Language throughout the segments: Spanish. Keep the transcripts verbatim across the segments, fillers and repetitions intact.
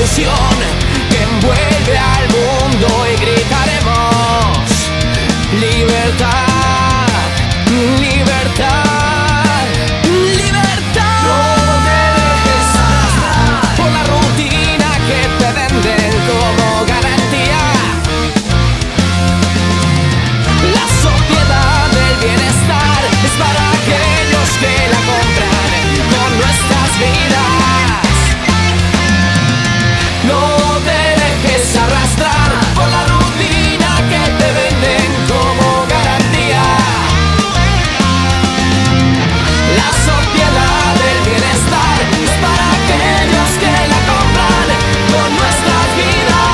ilusión que envuelve al mundo y gritaremos libertad, libertad, libertad. No te dejes arrastrar por la rutina que te venden como garantía. La sociedad del bienestar es para aquellos que la compran con nuestras vidas. No te dejes arrastrar por la rutina que te venden como garantía. La sociedad del bienestar es para aquellos que la compran con nuestras vidas.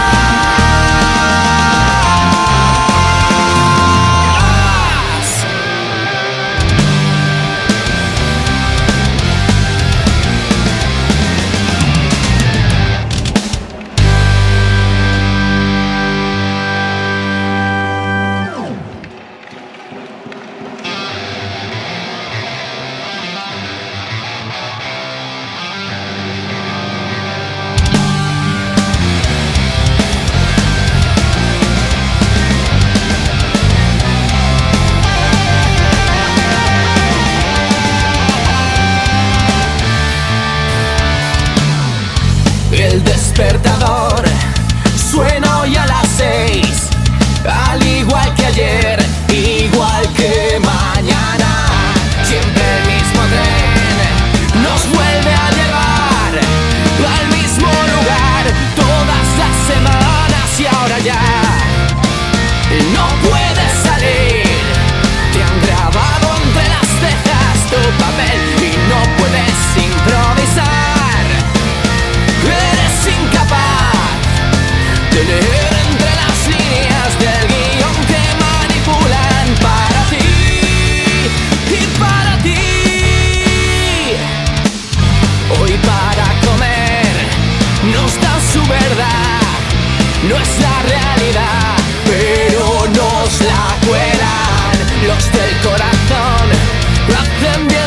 El despertador suena hoy a las seis, al igual que ayer, igual que mañana. Siempre el mismo tren nos vuelve a llevar al mismo lugar todas las semanas y ahora ya no puedes salir. Te han grabado entre las cejas tu papel y no puedes improvisar. Eres incapaz de leer entre las líneas del guión que manipulan para ti y para ti. Hoy para comer nos dan su verdad, no es la realidad, pero nos la cuelan. Los del corazón hacen bien